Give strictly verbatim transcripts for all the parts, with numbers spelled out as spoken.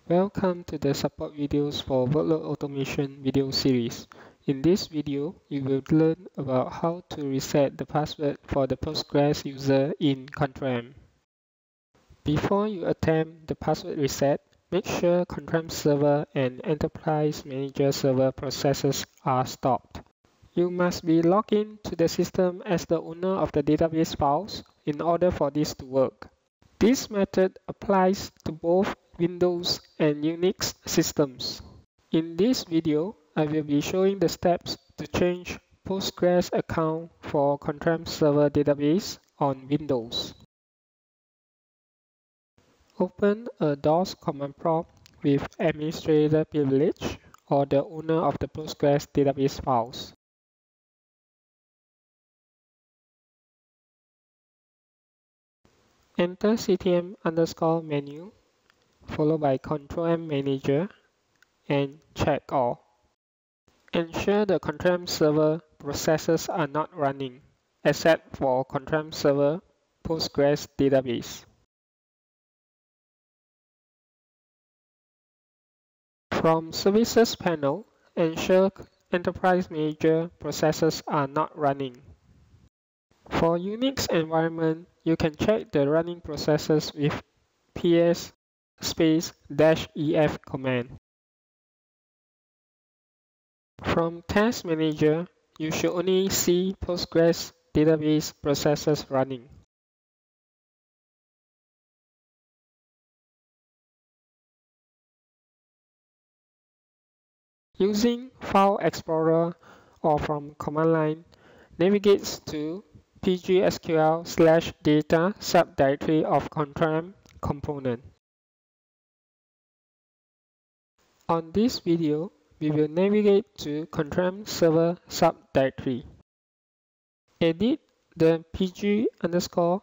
Welcome to the support videos for workload automation video series. In this video, you will learn about how to reset the password for the Postgres user in ControlM. Before you attempt the password reset, make sure ControlM Server and Enterprise Manager Server processes are stopped. You must be logged in to the system as the owner of the database files in order for this to work. This method applies to both Windows and Unix systems. In this video, I will be showing the steps to change Postgres account for ControlM Server database on Windows. Open a DOS command prompt with administrator privilege or the owner of the Postgres database files. Enter C T M underscore menu, followed by ControlM Manager, and check all. Ensure the ControlM Server processes are not running, except for ControlM Server Postgres database. From Services panel, ensure Enterprise Manager processes are not running. For Unix environment, you can check the running processes with ps space dash ef command. From Task Manager, you should only see Postgres database processes running. Using File Explorer or from command line, navigate to pgsql slash data subdirectory of ControlM component. On this video, we will navigate to ControlM Server subdirectory. Edit the pg underscore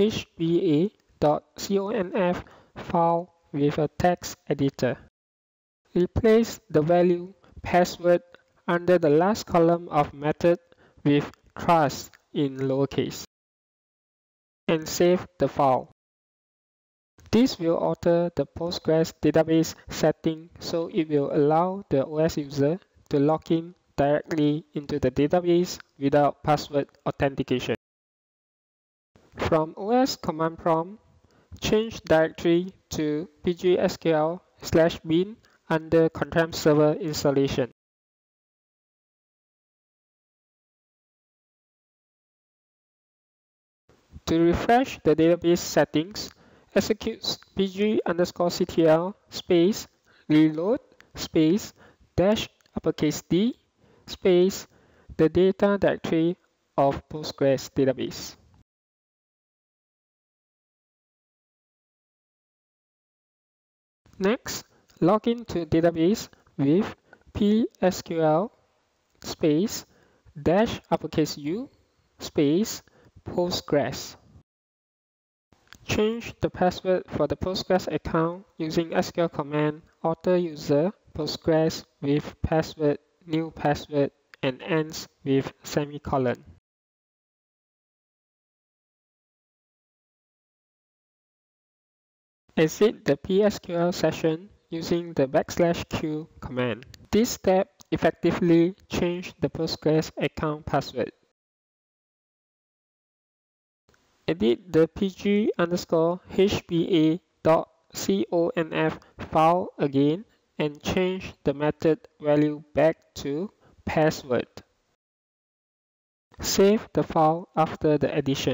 hba.conf file with a text editor. Replace the value password under the last column of method with trust in lowercase and save the file. This will alter the Postgres database setting so it will allow the O S user to log in directly into the database without password authentication. From O S command prompt, change directory to pgsql slash bin under ControlM Server installation. To refresh the database settings, execute pg underscore ctl space reload space dash uppercase D space the data directory of Postgres database. Next, log in to database with psql space dash uppercase U space Postgres. Change the password for the Postgres account using S Q L command author user Postgres with password new password and ends with semicolon. Exit the P S Q L session using the backslash q command. This step effectively changed the Postgres account password. Edit the pg underscore hba.conf file again and change the method value back to password. Save the file after the addition.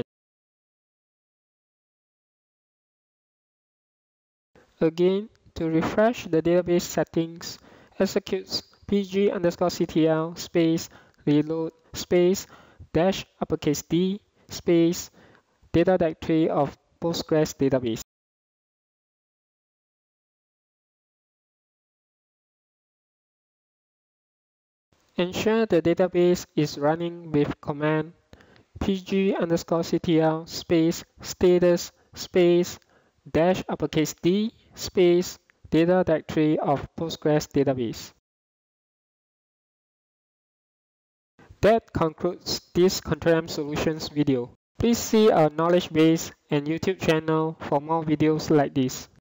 Again, to refresh the database settings, execute pg underscore ctl space reload space dash uppercase D space data directory of Postgres database. Ensure the database is running with command pg underscore ctl space status space dash uppercase D space data directory of Postgres database. That concludes this ControlM Solutions video. Please see our knowledge base and YouTube channel for more videos like this.